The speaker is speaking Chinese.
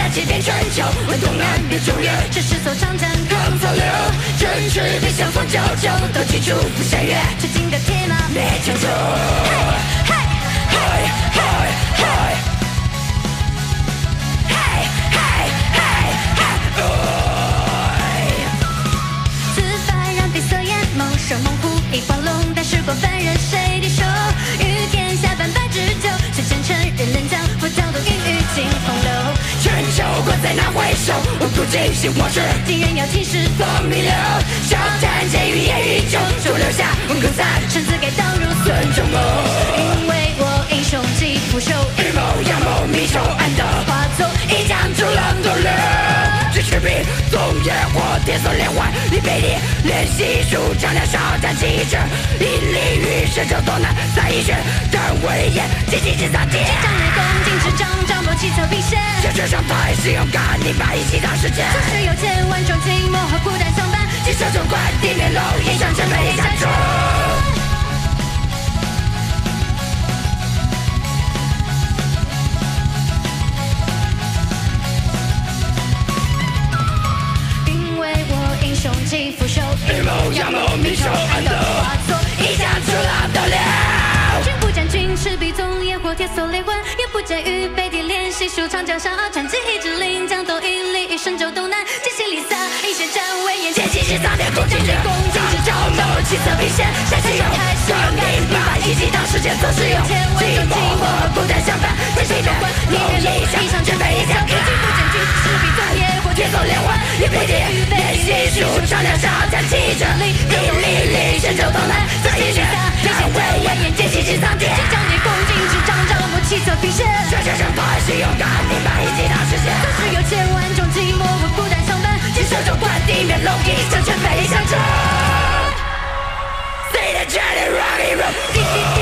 欺骗全球，问东南边中原， 这是艘长江抗潮流，真实别相逢久久，都记住不下月， 吹进的铁马灭九州。 嘿嘿嘿嘿此番染碧色眼眸，手猛虎一黄龙，但时过凡人谁敌手？与天下半百之久，却前尘人人将佛教都阴雨尽风流。 全球国在那回首，我不尽心我志， 今人要起誓风弥留，上战剑与烟与酒，就留下文歌赞， 生死给导入孙仲谋。 因为我英雄既不朽， 预谋阳谋密仇暗斗， 化作一将出冷斗流。举赤壁，纵野火，铁索连环，一背地练习术，丈量上战旗帜，屹立于神州东南，三一血，战威严，积极进三界。 将内功，尽执掌，掌握奇策并显。 这世上太是勇敢，你把一起当世界。 纵使有千万种寂寞和孤单相伴， 锦绣中关，地面楼，一上真美下中。 雄起俯首， 预谋阳谋密仇暗斗， 化作一将出浪斗流。 君不战军，赤壁纵野火，铁索连环，也不见于北地练习术，长江上战旗一支临江都屹立于神州东南，剑气离散，一血战威严， 剑气是苍天共进之，仗着招谋，奇策并显，山西有更明白，一起当世界做事用，寂寞和孤单相伴，在谁的梦一场，真被一将君不战军，赤壁纵野火， 铁索连环，也不见练习术，丈量上战旗帜，屹立神州东南，在一血战威严，剑气是苍天。 将内功，尽执掌，掌握奇策并显。 这世上太是勇敢，你把一起当世界。 纵使有千万种寂寞和孤单相伴， 锦绣中关，地面龙一将全北向征。See the journey, rocky road.